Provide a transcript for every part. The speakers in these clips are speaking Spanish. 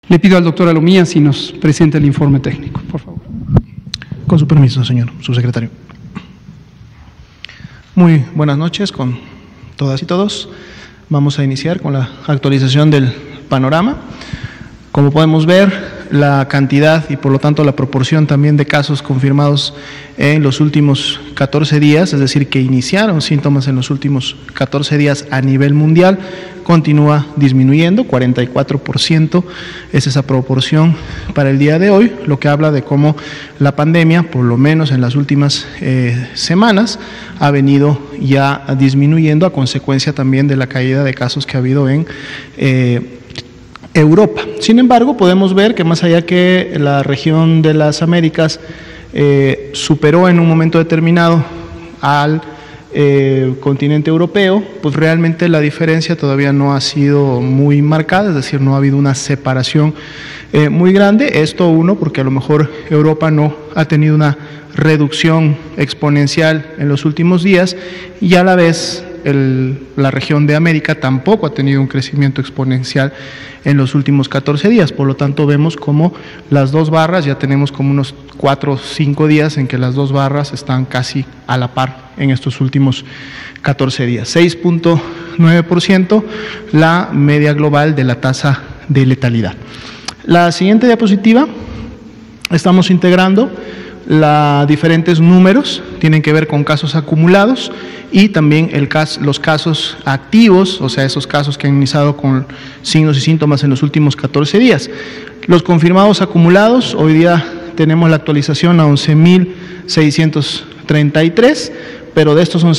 Le pido al doctor Alomía si nos presenta el informe técnico, por favor. Con su permiso, señor subsecretario. Muy buenas noches con todas y todos. Vamos a iniciar con la actualización del panorama. Como podemos ver, la cantidad y por lo tanto la proporción también de casos confirmados en los últimos 14 días, es decir, que iniciaron síntomas en los últimos 14 días a nivel mundial, continúa disminuyendo, 44% es esa proporción para el día de hoy, lo que habla de cómo la pandemia, por lo menos en las últimas semanas, ha venido ya disminuyendo a consecuencia también de la caída de casos que ha habido en Europa. Sin embargo, podemos ver que más allá que la región de las Américas superó en un momento determinado al continente europeo, pues realmente la diferencia todavía no ha sido muy marcada, es decir, no ha habido una separación muy grande. Esto porque a lo mejor Europa no ha tenido una reducción exponencial en los últimos días y a la vez la región de América tampoco ha tenido un crecimiento exponencial en los últimos 14 días, por lo tanto vemos como las dos barras, ya tenemos como unos 4 o 5 días en que las dos barras están casi a la par en estos últimos 14 días. 6.9% la media global de la tasa de letalidad. La siguiente diapositiva, estamos integrando diferentes números, tienen que ver con casos acumulados y también los casos activos, o sea, esos casos que han iniciado con signos y síntomas en los últimos 14 días. Los confirmados acumulados, hoy día tenemos la actualización a 11.633, pero de estos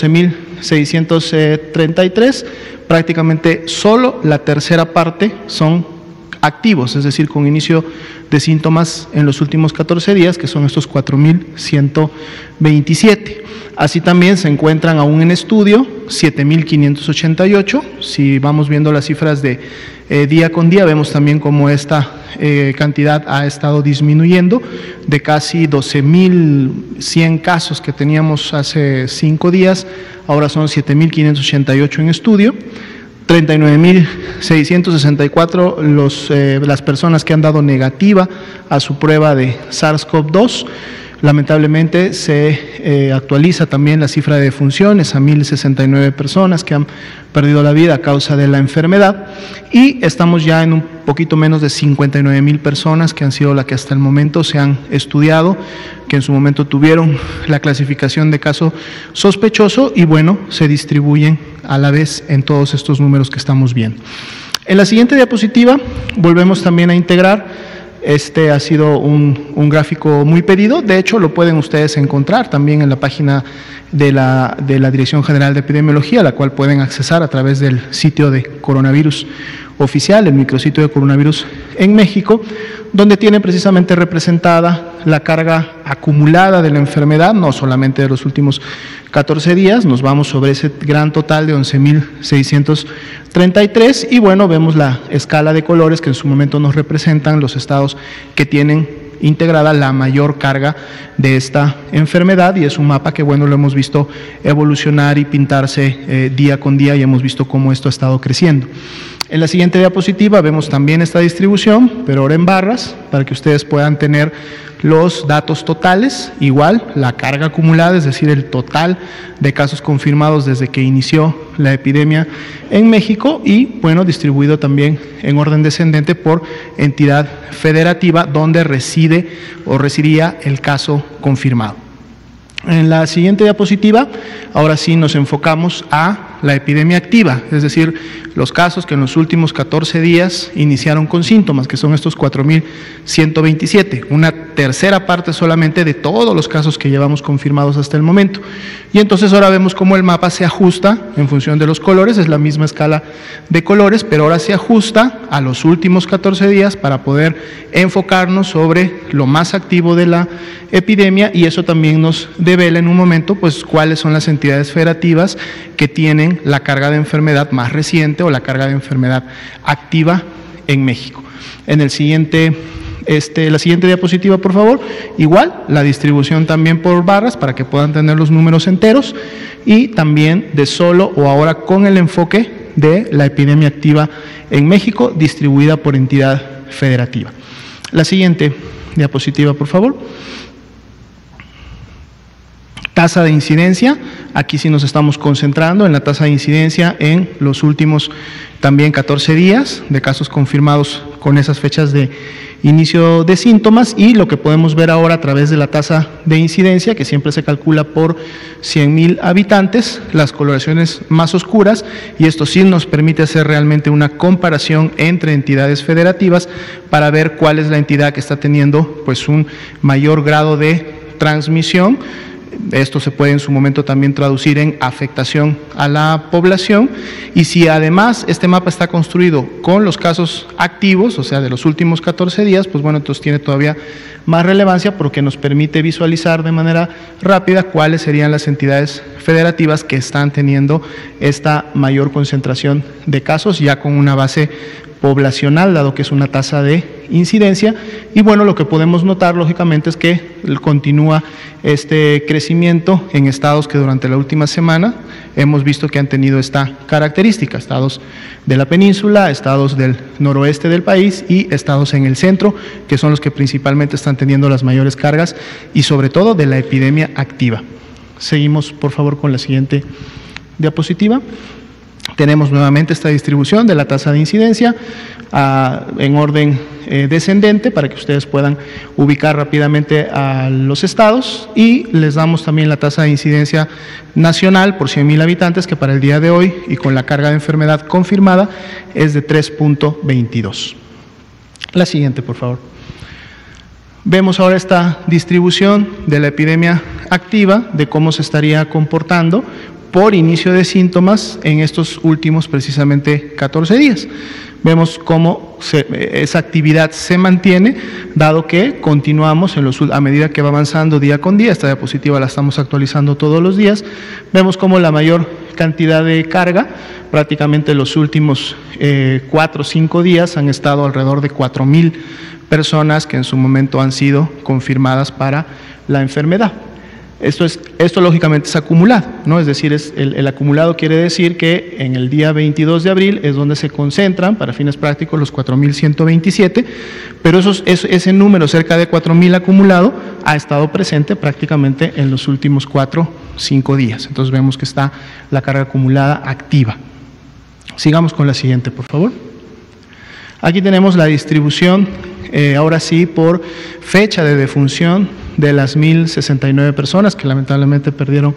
11.633, prácticamente solo la tercera parte son activos, es decir, con inicio de síntomas en los últimos 14 días, que son estos 4.127. Así también se encuentran aún en estudio 7.588. Si vamos viendo las cifras de día con día, vemos también cómo esta cantidad ha estado disminuyendo de casi 12.100 casos que teníamos hace 5 días, ahora son 7.588 en estudio. 39.664 las personas que han dado negativa a su prueba de SARS-CoV-2. Lamentablemente se actualiza también la cifra de defunciones a 1.069 personas que han perdido la vida a causa de la enfermedad y estamos ya en un poquito menos de 59.000 personas que han sido las que hasta el momento se han estudiado, que en su momento tuvieron la clasificación de caso sospechoso y bueno, se distribuyen a la vez en todos estos números que estamos viendo. En la siguiente diapositiva volvemos también a integrar. Este ha sido un gráfico muy pedido, de hecho lo pueden ustedes encontrar también en la página de la Dirección General de Epidemiología, la cual pueden accesar a través del sitio de coronavirus oficial, el micrositio de coronavirus en México, donde tiene precisamente representada la carga acumulada de la enfermedad, no solamente de los últimos 14 días, nos vamos sobre ese gran total de 11.633 y bueno, vemos la escala de colores que en su momento nos representan los estados que tienen integrada la mayor carga de esta enfermedad y es un mapa que bueno, lo hemos visto evolucionar y pintarse día con día y hemos visto cómo esto ha estado creciendo. En la siguiente diapositiva vemos también esta distribución, pero ahora en barras, para que ustedes puedan tener los datos totales, igual la carga acumulada, es decir, el total de casos confirmados desde que inició la epidemia en México y, bueno, distribuido también en orden descendente por entidad federativa donde reside o residiría el caso confirmado. En la siguiente diapositiva, ahora sí nos enfocamos a la epidemia activa, es decir, los casos que en los últimos 14 días iniciaron con síntomas, que son estos 4.127, una tercera parte solamente de todos los casos que llevamos confirmados hasta el momento. Y entonces ahora vemos cómo el mapa se ajusta en función de los colores, es la misma escala de colores, pero ahora se ajusta a los últimos 14 días para poder enfocarnos sobre lo más activo de la epidemia y eso también nos devela en un momento pues cuáles son las entidades federativas que tienen la carga de enfermedad más reciente o la carga de enfermedad activa en México. En el siguiente, la siguiente diapositiva, por favor, igual, la distribución también por barras para que puedan tener los números enteros y también de solo o ahora con el enfoque de la epidemia activa en México distribuida por entidad federativa. La siguiente diapositiva, por favor. Tasa de incidencia, aquí sí nos estamos concentrando en la tasa de incidencia en los últimos también 14 días de casos confirmados con esas fechas de inicio de síntomas, y lo que podemos ver ahora a través de la tasa de incidencia, que siempre se calcula por 100,000 habitantes, las coloraciones más oscuras, y esto sí nos permite hacer realmente una comparación entre entidades federativas para ver cuál es la entidad que está teniendo pues un mayor grado de transmisión. Esto se puede en su momento también traducir en afectación a la población, y si además este mapa está construido con los casos activos, o sea de los últimos 14 días, pues bueno, entonces tiene todavía más relevancia porque nos permite visualizar de manera rápida cuáles serían las entidades federativas que están teniendo esta mayor concentración de casos ya con una base poblacional, dado que es una tasa de incidencia. Y bueno, lo que podemos notar lógicamente es que continúa este crecimiento en estados que durante la última semana hemos visto que han tenido esta característica: estados de la península, estados del noroeste del país y estados en el centro, que son los que principalmente están teniendo las mayores cargas y sobre todo de la epidemia activa. Seguimos por favor con la siguiente diapositiva. Tenemos nuevamente esta distribución de la tasa de incidencia en orden descendente para que ustedes puedan ubicar rápidamente a los estados, y les damos también la tasa de incidencia nacional por 100,000 habitantes, que para el día de hoy y con la carga de enfermedad confirmada es de 3.22. La siguiente, por favor. Vemos ahora esta distribución de la epidemia activa, de cómo se estaría comportando por inicio de síntomas en estos últimos precisamente 14 días. Vemos cómo esa actividad se mantiene, dado que continuamos a medida que va avanzando día con día. Esta diapositiva la estamos actualizando todos los días. Vemos cómo la mayor cantidad de carga, prácticamente los últimos 4 o 5 días, han estado alrededor de 4,000 personas que en su momento han sido confirmadas para la enfermedad. Esto lógicamente es acumulado, ¿no? Es decir, el acumulado quiere decir que en el día 22 de abril es donde se concentran, para fines prácticos, los 4,127, pero ese número, cerca de 4,000 acumulado, ha estado presente prácticamente en los últimos 4 o 5 días. Entonces vemos que está la carga acumulada activa. Sigamos con la siguiente, por favor. Aquí tenemos la distribución, ahora sí, por fecha de defunción de las 1,069 personas que lamentablemente perdieron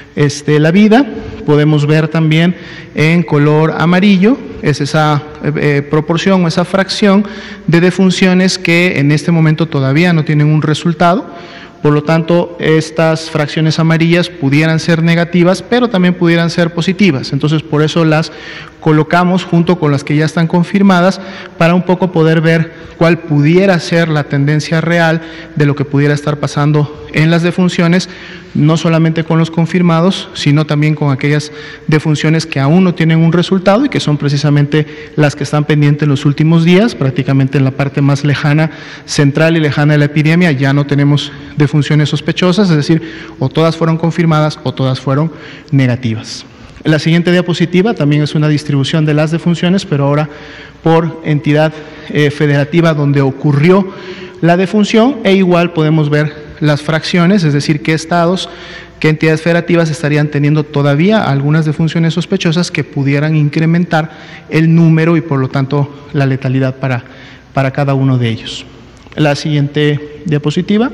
la vida. Podemos ver también en color amarillo es esa proporción o esa fracción de defunciones que en este momento todavía no tienen un resultado. Por lo tanto, estas fracciones amarillas pudieran ser negativas, pero también pudieran ser positivas. Entonces, por eso las colocamos junto con las que ya están confirmadas, para un poco poder ver cuál pudiera ser la tendencia real de lo que pudiera estar pasando en las defunciones, no solamente con los confirmados, sino también con aquellas defunciones que aún no tienen un resultado y que son precisamente las que están pendientes en los últimos días. Prácticamente en la parte más lejana, central y lejana de la epidemia, ya no tenemos defunciones sospechosas, es decir, o todas fueron confirmadas o todas fueron negativas. La siguiente diapositiva también es una distribución de las defunciones, pero ahora por entidad federativa donde ocurrió la defunción, e igual podemos ver las fracciones, es decir, qué estados, qué entidades federativas estarían teniendo todavía algunas defunciones sospechosas que pudieran incrementar el número y por lo tanto la letalidad para cada uno de ellos. La siguiente diapositiva.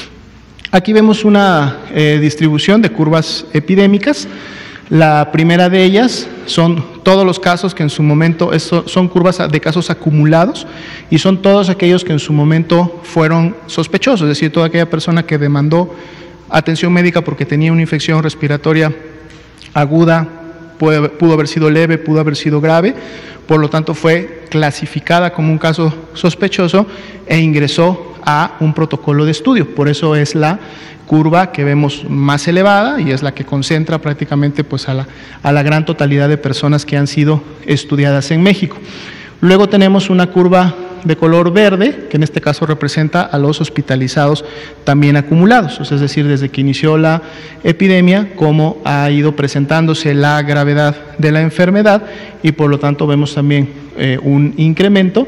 Aquí vemos una distribución de curvas epidémicas. La primera de ellas son todos los casos que en su momento, son curvas de casos acumulados, y son todos aquellos que en su momento fueron sospechosos, es decir, toda aquella persona que demandó atención médica porque tenía una infección respiratoria aguda, pudo haber sido leve, pudo haber sido grave, por lo tanto fue clasificada como un caso sospechoso e ingresó a un protocolo de estudio. Por eso es la curva que vemos más elevada y es la que concentra prácticamente pues a la gran totalidad de personas que han sido estudiadas en México. Luego tenemos una curva de color verde, que en este caso representa a los hospitalizados también acumulados, es decir, desde que inició la epidemia, cómo ha ido presentándose la gravedad de la enfermedad, y por lo tanto vemos también un incremento,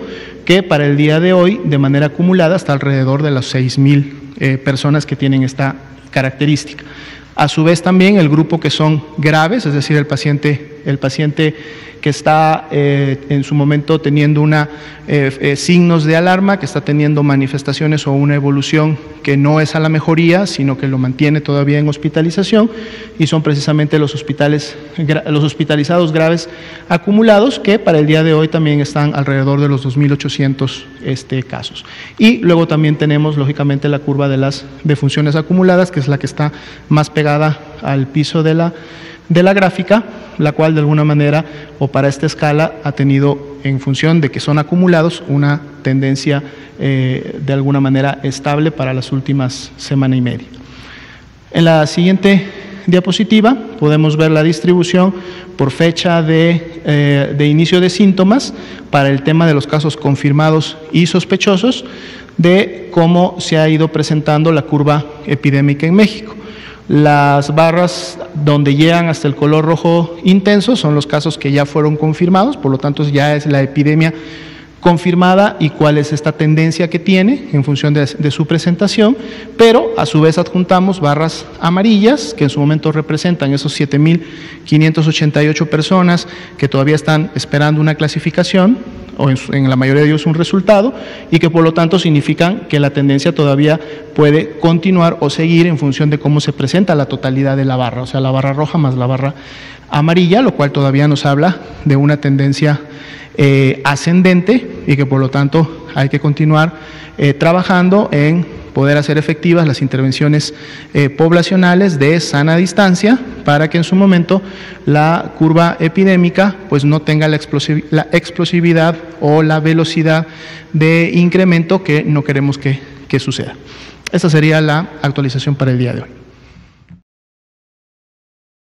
que para el día de hoy, de manera acumulada, está alrededor de las 6.000 personas que tienen esta característica. A su vez también el grupo que son graves, es decir, el paciente que está en su momento teniendo signos de alarma, que está teniendo manifestaciones o una evolución que no es a la mejoría, sino que lo mantiene todavía en hospitalización, y son precisamente los hospitalizados graves acumulados, que para el día de hoy también están alrededor de los 2.800 casos. Y luego también tenemos, lógicamente, la curva de las defunciones acumuladas, que es la que está más pegada al piso de la gráfica, la cual de alguna manera o para esta escala ha tenido, en función de que son acumulados, una tendencia de alguna manera estable para las últimas semana y media. En la siguiente diapositiva podemos ver la distribución por fecha de inicio de síntomas para el tema de los casos confirmados y sospechosos, de cómo se ha ido presentando la curva epidémica en México. Las barras donde llegan hasta el color rojo intenso son los casos que ya fueron confirmados, por lo tanto ya es la epidemia confirmada y cuál es esta tendencia que tiene en función de su presentación, pero a su vez adjuntamos barras amarillas que en su momento representan esos 7.588 personas que todavía están esperando una clasificación o en la mayoría de ellos un resultado, y que por lo tanto significan que la tendencia todavía puede continuar o seguir en función de cómo se presenta la totalidad de la barra, o sea, la barra roja más la barra amarilla, lo cual todavía nos habla de una tendencia ascendente, y que por lo tanto hay que continuar trabajando en poder hacer efectivas las intervenciones poblacionales de sana distancia, para que en su momento la curva epidémica pues no tenga la explosividad o la velocidad de incremento que no queremos que suceda. Esa sería la actualización para el día de hoy.